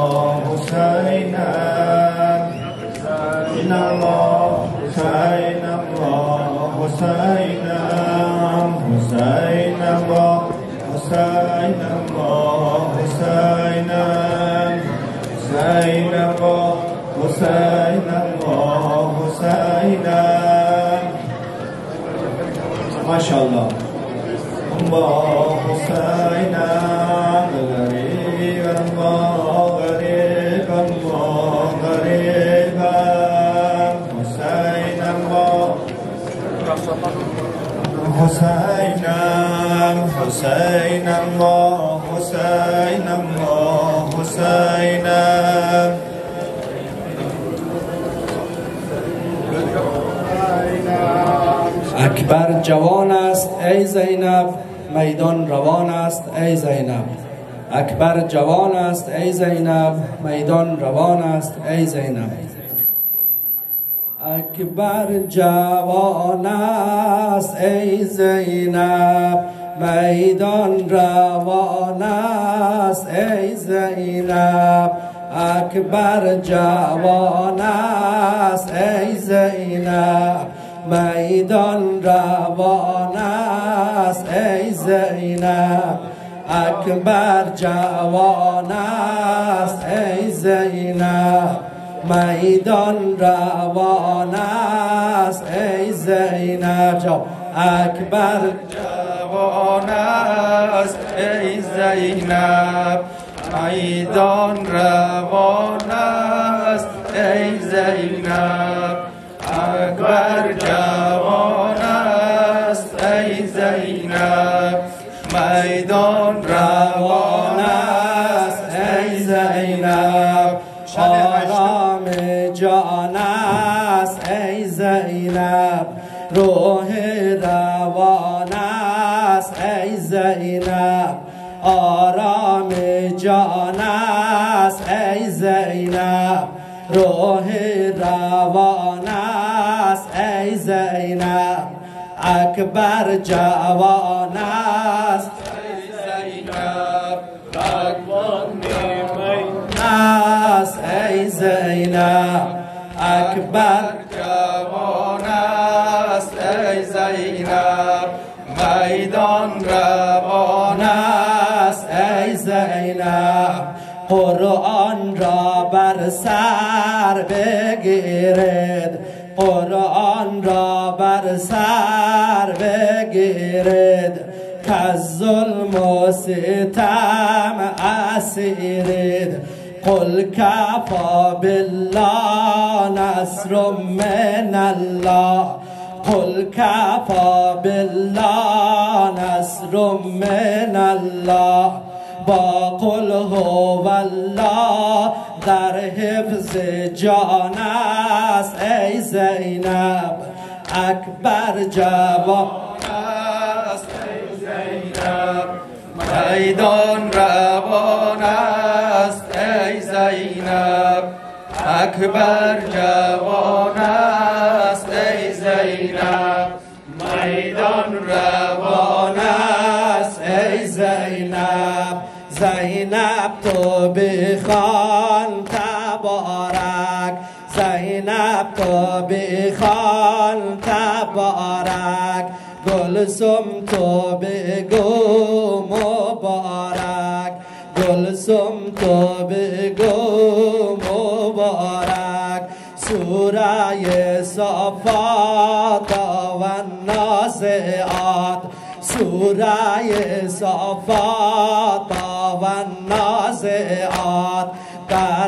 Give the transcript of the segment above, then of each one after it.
حسینا إن الله حسینا حسینا حسینا حسینا حسینا حسینا حسینا حسینا ما شاء الله الله حسینا غریب الله غریب الله غریب حسینا حسینا حسینا حسینا حسینا اکبر جوان است ای زینب میدان روان است ای زینب اکبر جوان است ای زینب میدان روان است ای زینب اکبر جوان است ای زینب میدان روان است ای زینب اکبر جوان است ای زینب میدان روان است ای زینب اکبر جوان است ای زینب میدان روان است ای زینب اکبر جوان است ای زینب میدان روان است ای زینب اکبر جوان است ای زینب میدان روان است ای زینب آرام جان است ای زینب روح روان است ای زینب آرام جان است ای زینب روح روان است ای زینب اکبر جوان است ای زینب اکبر میدان است ای زینب اکبر جوان است ای زینب میدان روان است ای زینب قرآن را بر سر بگیرید قرآن را بر سر بگیرید که ظلم و ستم اسیرید قل کفا بالله نصر من الله قل کفا بالله نصر من الله با قل هو الله در حفظ جان است ای زینب اکبر جوان است ای زینب میدان روان است ای زینب اکبر جوان است ای زینب میدان روان است ای زینب زینب تو بخوان تبارک زینب تو بخوان تبارک گلسم تو بگو مبارک گلسم تو بگو مبارک سوره صافات و النازعات سوره صافات و النازعات در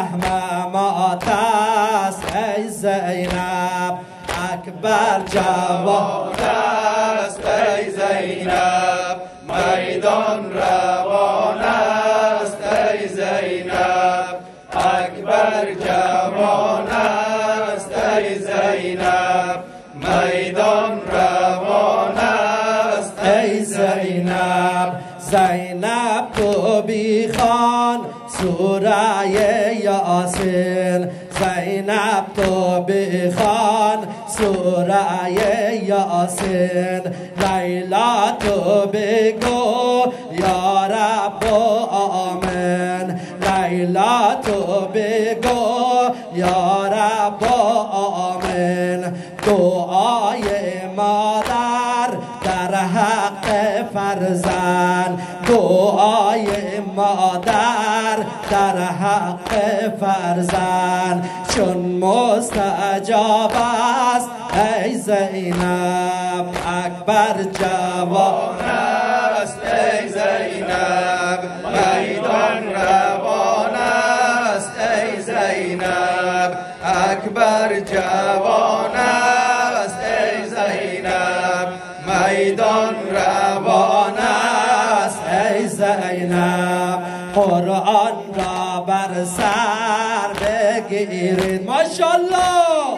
رحمت است ای زینب اکبر جوان است ای زینب میدان روان است ای زینب اکبر جوان است ای زینب میدان روان است ای زینب زینب تو بیخوان سوره یاسین زینب تو بخوان سوره یاسین لیلا تو بگو یا رب آمین لیلا تو بگو یا رب آمین. دعای مادر در حق فرزند، دعای مادر در حق فرزند چون مستجاب است ای زینب. اکبر جوان است ای زینب، میدان روان است ای زینب. اکبر جوان است ای زینب، میدان روان است ای زینب. قرآن را بر سر بگیرید ماشاءالله.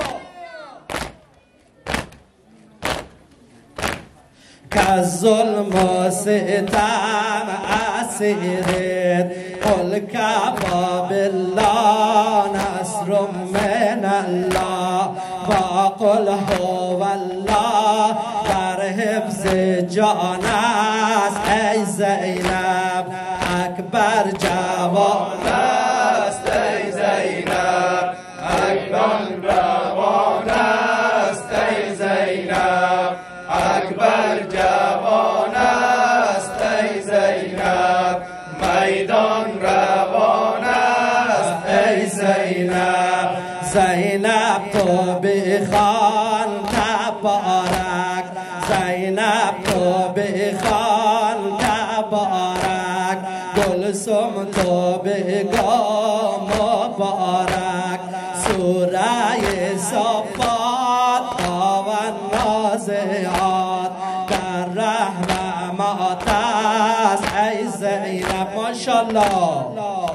که ظلم و ستم اسیرید، قل کفا بالله نصر من الله و قل هو الله در حفظ جان است ای زینب. اکبر جوان است ای زینب، اکبر روان است ای زینب. اکبر جوان است ای زینب، میدان روان است ای زینب. زینب تو بخوان تبارک، زینب تو بخوان تبارک. گلسم تو بگو مبارک. سوره صفات و نازعات در رحمت است ای زینب ماشاءالله.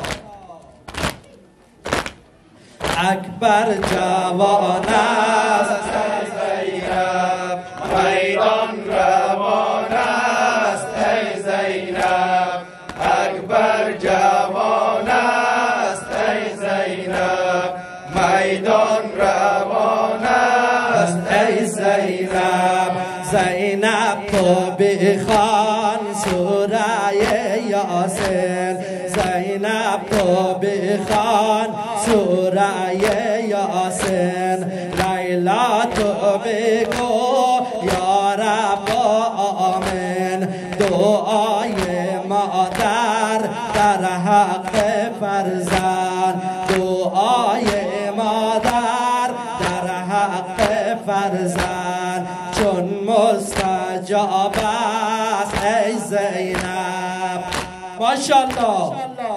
اکبر جوان است ای زینب، میدان روان است ای زینب. اکبر جوان است ای زینب، میدان روان است ای زینب. زینب تو بخوان سوره یاسین، زینب تو بخوان سوره یاسین. لیلا تو بگو یا رب آمین. دعای مادر در حق فرزند، دعای مادر در حق فرزند چون مستجاب است ای زینب ماشاءالله.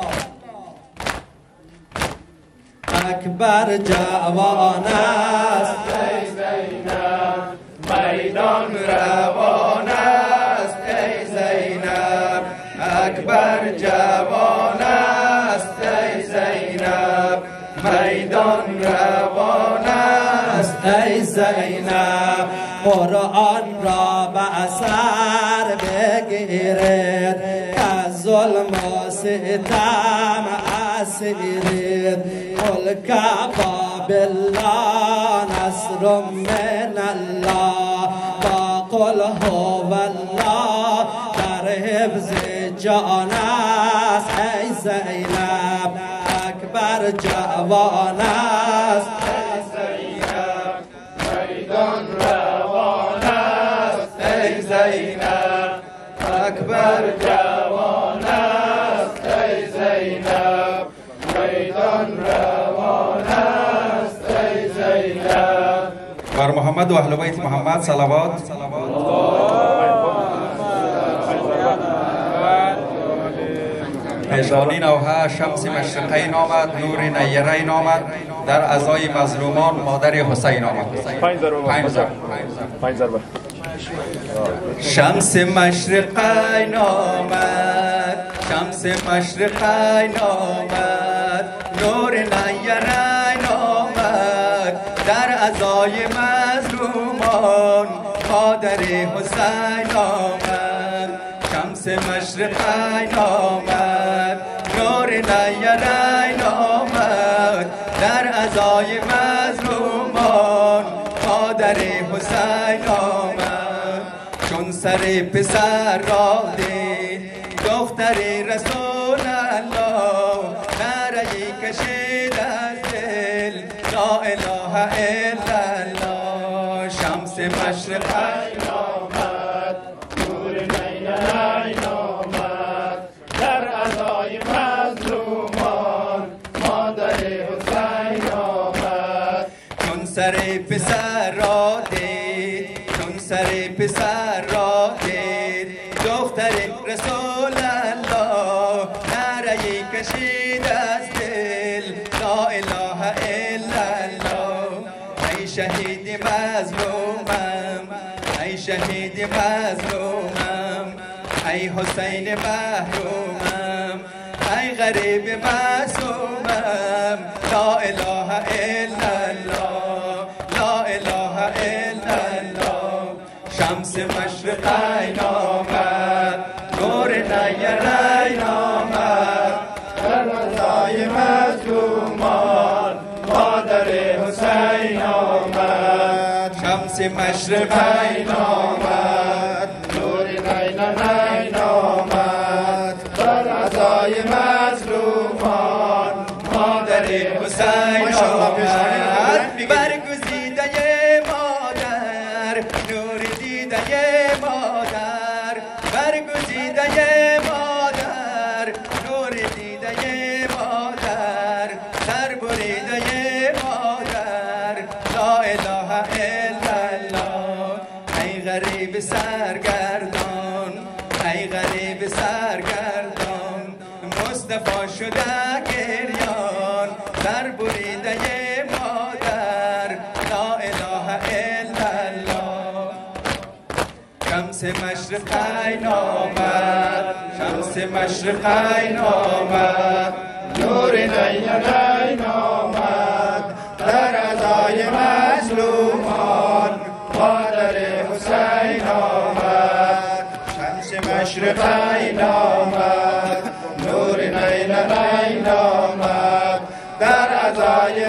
اکبر جوان است ای زینب، میدان روان است ای زینب. اکبر جوان است ای زینب، میدان روان است ای زینب. قرآن را به سر بگیرید، که ظلم و ستم اسیرید. قل کفا بالله نصر من الله و قل هو الله در حفظ جان است ای زینب. اکبر جوان است ای زینب، میدان روان است ای زینب. اکبر جوان است ای زینب، میدان روان است ای زینب. بر محمد و اهل بیت محمد صلوات. پیشانی نوحه شمس مشرقین آمد، نور نیرین آمد، در عزای مظلومان مادر حسین آمد. 5 ضربه. شمس مشرقین آمد، شمس مشرقین آمد، نور نیرین آمد، در عزای مظلومان مادر حسین آمد. شمس مشرقین آمد، نور نیرین آمد، در عزای مظلومان مادر حسین آمد. چون سر پسر را دید دختر رسول الله، نره ای کشید از دل لا اله الا الله. شمس مشرق عین آمد، نور عین عین آمد، در عزای مظلومان مادر حسین آمد. چون سر پسر را دید، چون سر پسر را دید دختر رسول الله نعره کشید از دل لا اله الا الله. ای شهید مظلومم، ای شهید مظلومم، ای حسین محرومم، ای غریب معصومم لا اله الا الله، لا اله الا الله. شمس مشرق عین آمد، نور نیرین آمد، در رضای مظلومان مادر حسین آمد. شمس مشرق عین آمد، نور نیرین آمد، در رضای مظلومان مادر حسین آمد. برگزیده مادر، نور دیده مادر، برگزیده مادر، نور دیده مادر، سر بریده مادر لا اله الا الله. ای غریب سرگردان، ای غریب سرگردان، مصطفی شده گریان، سر بریده مادر لا اله الا الله. شمس مشرق عین آمد، شمس مشرق عین آمد، نور عین آمد، در عزای مظلومان مادر حسین آمد. شمس مشرق عین آمد، نور عین آمد، در عزای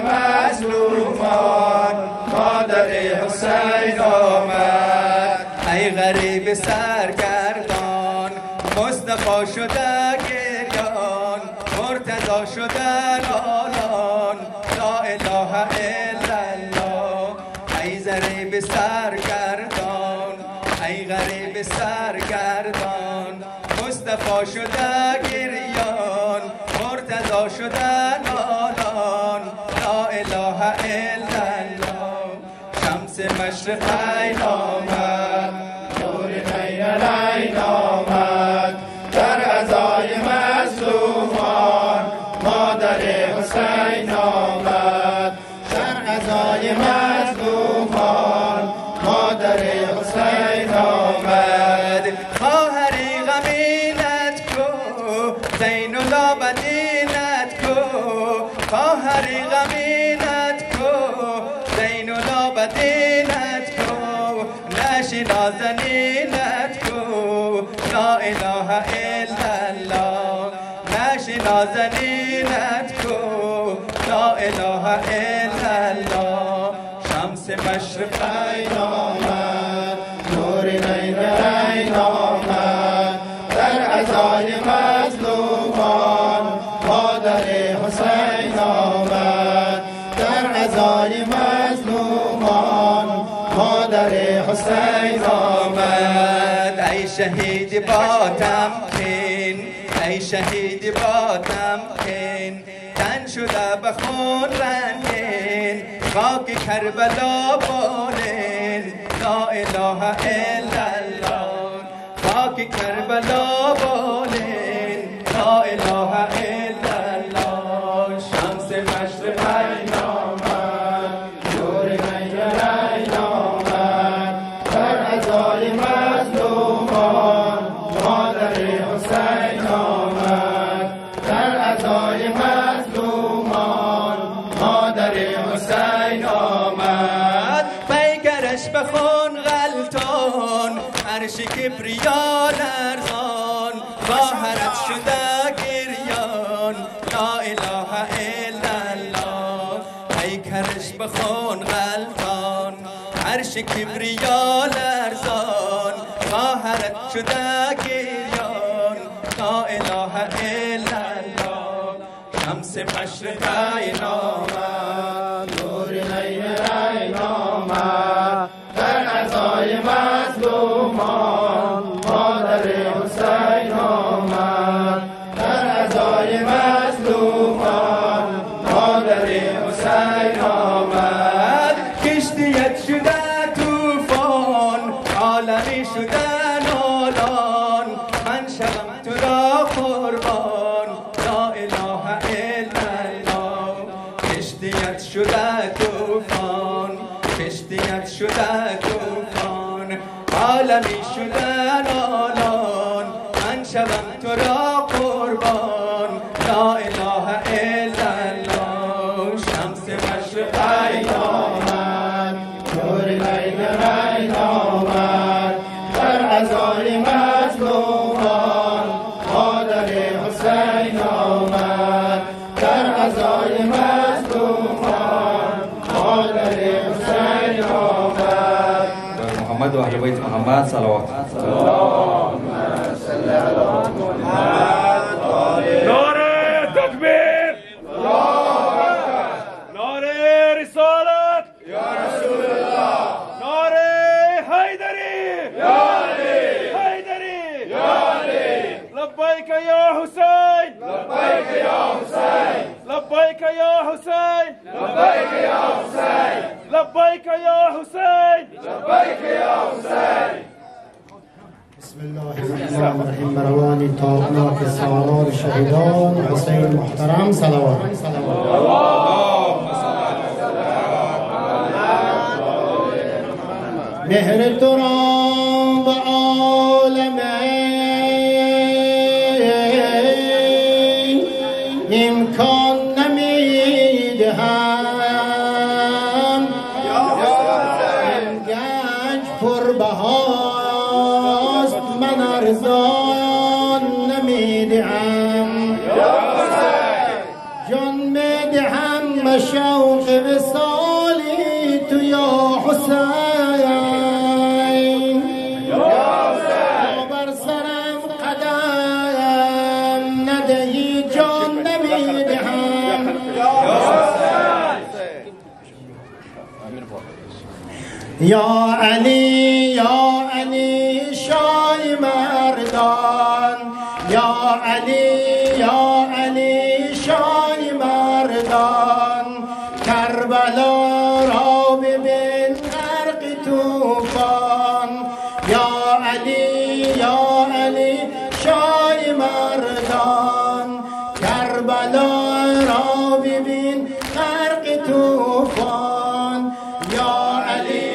مظلومان مادر حسین آمد. ای غریب سرگردان، مصطفی شده گریان، مرتضی شده نالان لا اله الا الله. ای غریب سرگردان، ای غریب سرگردان، مصطفی شده گریان، مرتضی شده نالان لا اله الا الله. شمس مشرق عین آمد، نور عین آمد، در عزای مظلومان مادر حسین آمد. در عزای مظلومان مادر حسین آمد. خواهری غمینت کو، زین العابدینت کو، خواهری غمینت کو، زین العابدینت کو، نشی نازنینت کو لا اله الا الله. نشی نازنینت کو لا اله الا الله. شمس مشرق عین آمد، نور عین آمد، در عزای مظلومان مادر حسین آمد. در عزای مظلومان مادر حسین آمد. ای شهید با تمکین، ای شهید با تمکین، تن شده به خون رنگین، خاک کربلا بالین لا اله الا الله. خاک کربلا بالین لا اله الا الله. شمس مشرق عین آمد، نور عین آمد، در عزای مظلومان مادر حسین آمد. در عزای مظلومان مادر حسین آمد. پیکرش به خون غلطان، عرش کبریا لرزان، ظاهرت شده گریان لا اله الا الله. پیکرش به خون غلطان، عرش کبریا لرزان، ظاهرت شده گریان لا اله الا الله. شمس شمس مشرق این آمد، نور نیرین آمد، در عزای مظلومان مادر حسین آمد، در عزای مظلومان مادر حسین آمد. کشتیت شده طوفان، عالمی شده نالان، من شوم تو را قربان، لا اله الا الله. کشتیت شده طوفان، کشتیت شده طوفان، عالمی شده نالان، من شوم تو را قربان، لا اله الا الله. شمس مشرق این آمد، نور نیرین آمد، در عزای مظلومان مادر حسین آمد، در عزای مظلومان مادر حسین آمد. محمد و اهل بیت محمد صلوات. اللهم صل علی محمد. نعره تکبیر، نعره رسالت یا رسول الله، نعره حیدری یا علی، حیدری یا علی، لبیک یا حسین، لبیک یا حسین، لبیک یا حسین، لبیک یا حسین، لبیک یا حسین. لبیک یا حسین. بسم الله الرحمن الرحیم. بروان تابناک سالار شهیدان حسین محترم صلوات. مهر تو را به عالم امکان نمیدهم، این گنج پربهاست من ارزان نمیدهم، جان میدهم به شوق وصالی تو یا حسین، بر سرم قدم ندهی جان نمیدهم. یا علی شاه مردان، یا علی شاه مردان، کربلا را ببین غرق طوفان، یا علی شاه مردان، کربلا را ببین غرق طوفان، یا علی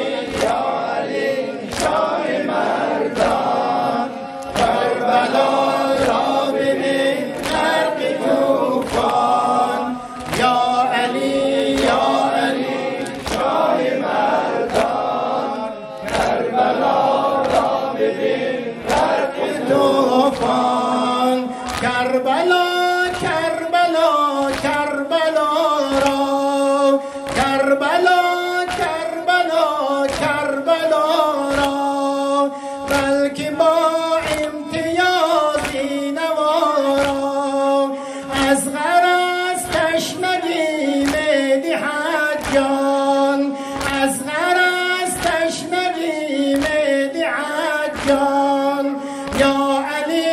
شاه مردان، کربلا را ببین غرق طوفان، یا علی شاه مردان، کربلا را ببین غرق طوفان، کربلا را بلکه با امتیازی نوارا، از غرض تشنگی میدهد جان، از غرض تشنگی میدهد جان، یا علی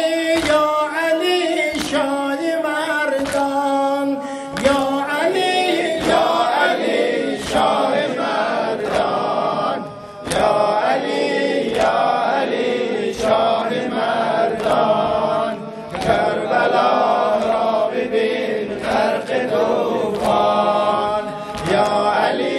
شاه مردان، یا علی شاه مردان، یا علی شاه مردان، کربلا را ببین غرق طوفان، یا علی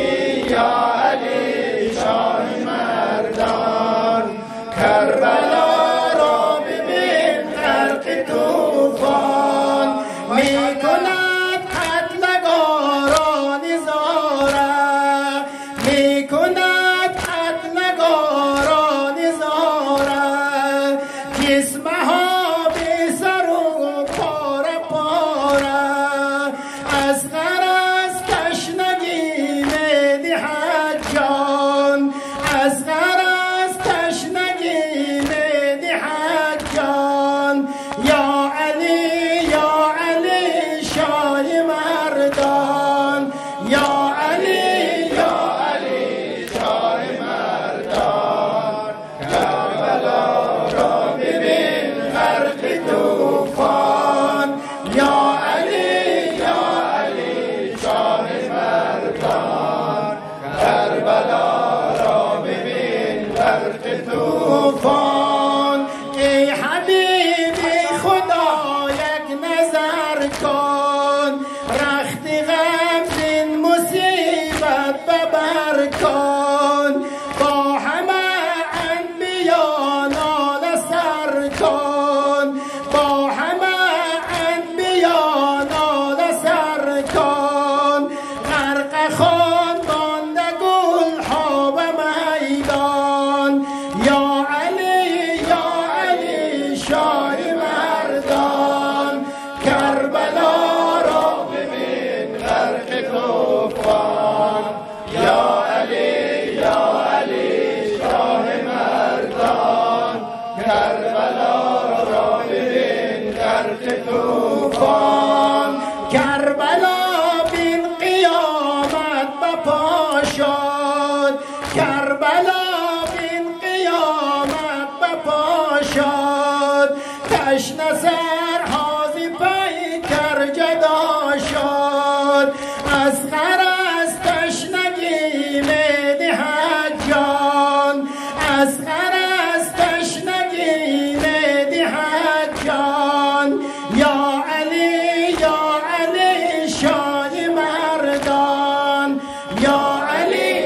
تشنه سرهازی پیکر جدا شد از غرض تشنگی میدهد جان از غرض تشنگی میدهد جان یا علی شاه مردان یا علی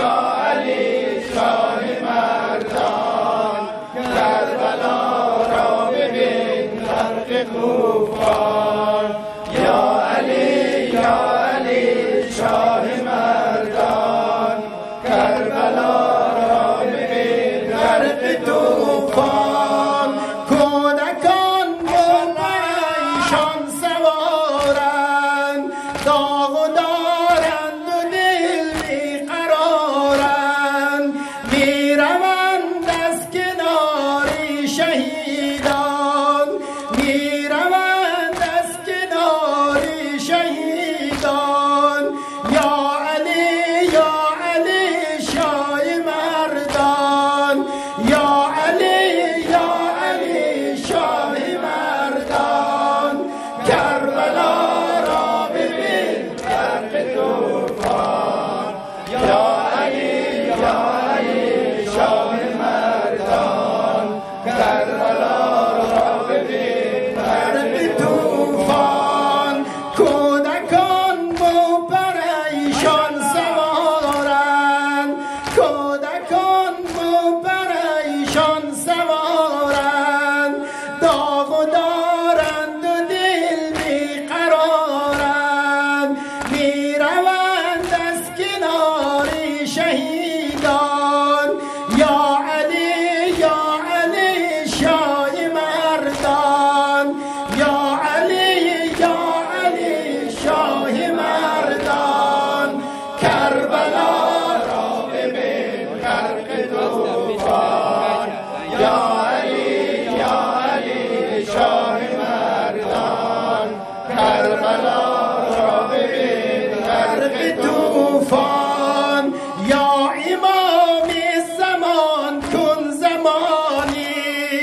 شاه مردان کربلا را ببین غرق طوفان یا علی شاه مردان کربلا را ببین غرق طوفان کودکان با پریشان سوارند داغ و دارند و دل بیقرارند میروند از کناری شهیدان میروند از کناری شهیدان یا علی شاه مردان یا علی شاه مردان کربلا را ببین غرق طوفان یا علی شاه مردان کربلا را ببین غرق طوفان کودکان با پریشان سوارند کودکان با پریشان سوارند داغ و دارند و دل بیقرارند میروند از کناری شهیدان یا علی شاه مردان یا علی شاه مردان کربلا را ببین غرق طوفان یا علی شاه مردان کربلا را ببین غرق طوفان یا امام زمان کن زمانی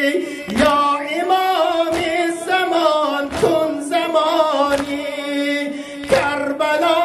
یا امام زمان کن زمانی کربلا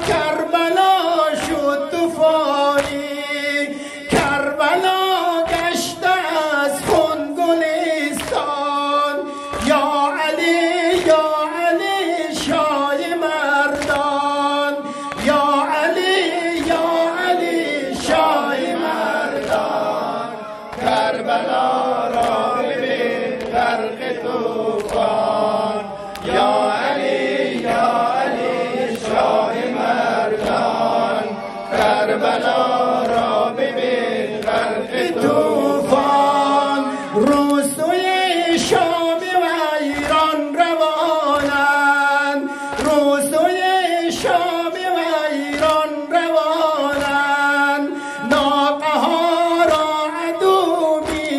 شد طوفانی کربلا گشته از خون گلستان یا علی شاه مردان یا علی شاه مردان کربلا را ببین غرق طوفان یا علی شاه مردان کربلا را ببین غرق طوفان روسوی شام و ایران روانند روسوی شام و ایران روانند ناقه ها را عدو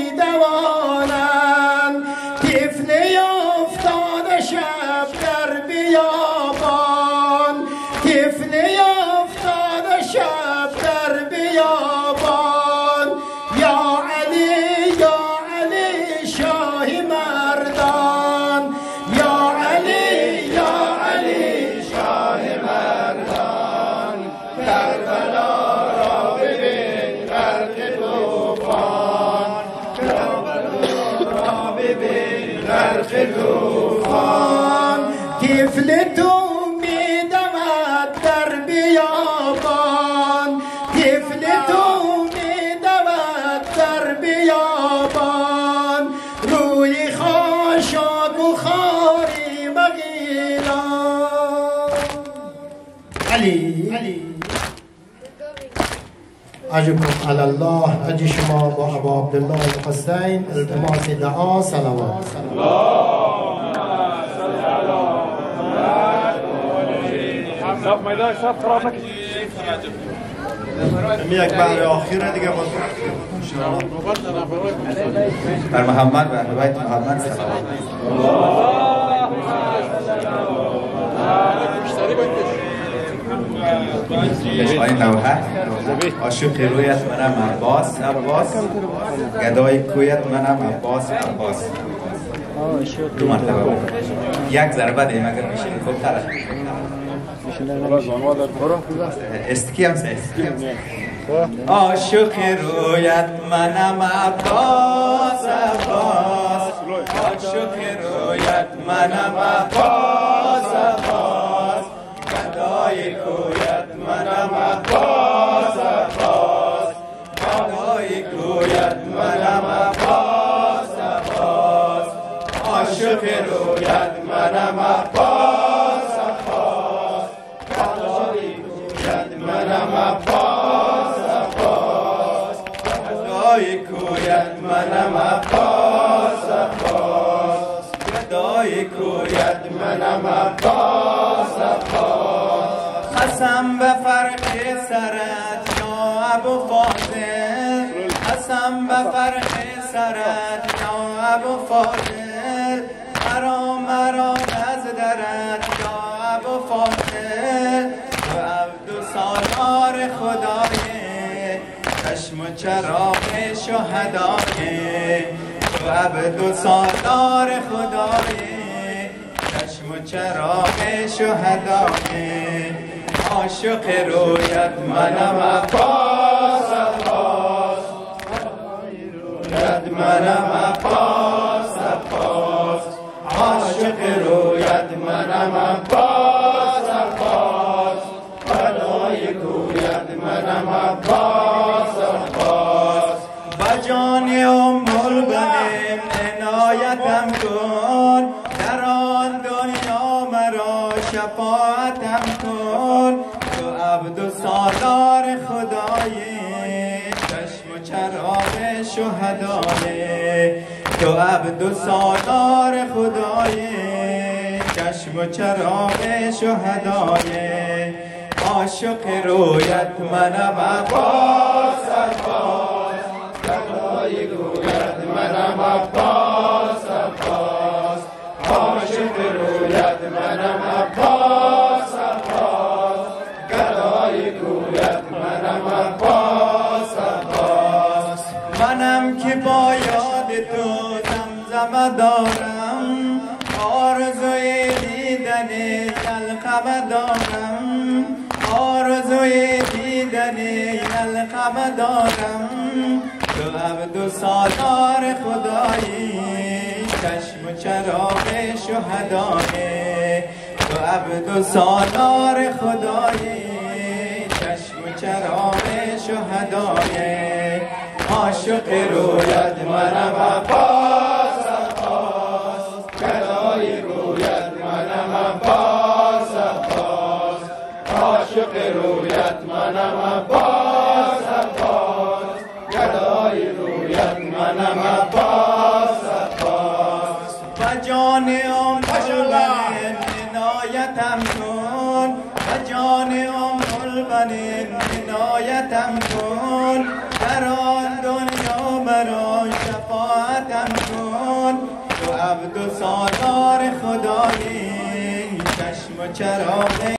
میدوانند طفلی افتاده شب در بیابان طفلی افتاده شب در بیابان یا علی شاه مردان یا علی شاه مردان کربلا را ببین غرق طوفان کربلا را ببین غرق طوفان طفل تو میدود در بیابان طفل تو میدود در بیابان روی خاشاک و خاری مغیلان علی اجبكم على الله اجي شما با ابا عبدالله الحسین التماس دعا صلوات صف میدان صف خراب نکش یک بحر آخره دیگه بر محمد و اهل بیت محمد صلوات آقای نوحه عاشق رویت منم عباس گدای کویت منم عباس 2 مرتبه بود. یک ضربه دیم اگر میشین خوب تره استکی هم سه عاشق رویت منم عباس عباس عاشق رویت منم عباس عباس گدای کویت منم عباس عباس گدای کویت منم عباس عباس عاشق رویت منم عباس عباس گدای کویت منم عباس عباس گدای کویت منم عباس عباس گدای کویت منم عباس عباس قسم به فرق سرت یا ابو فاضل قسم به فرق سرت یا ابو فاضل مرا از درت یا ابو فاضل تو عبد سالار خدای چشم و چراغ شهدای تو عبد سالار خدای چشم و چراغ شهدای عاشق رویت منم عباس عباس رویت منم عباس عباس عاشق رویت منم عباس عباس فدای کویت منم عباس عباس بجان البنین عنایتم کن در آن دنیا مرا شفاعتم کن تو عبد سالار خدای چشم و چراغ شهدای تو عبد سالار خدای چشم و چراغ شهدای عاشق رویت منم عباس عباس گدای کویت منم عباس عباس عاشق رویت منم عباس عباس گدای کویت منم عباس عباس منم که با یاد تو زمزمه دارم آرزوی دیدن یلقمه دارم آرزوی دیدن یلقمه دارم تو عبد سالار خدایی چشم و چراغ شهدای تو عبد سالار خدایی چشم و چراغ شهدای عاشق رویت منم عباس عباس گدای رویت منم عباس عباس عاشق رویت منم عباس عباس گدای رویت منم عباس عباس بجان البنین عنایتم کن بجان البنین عنایتم کن در آن دنیا مرا شفاعتم کن تو عبد سالار خدایی چشم و چراغ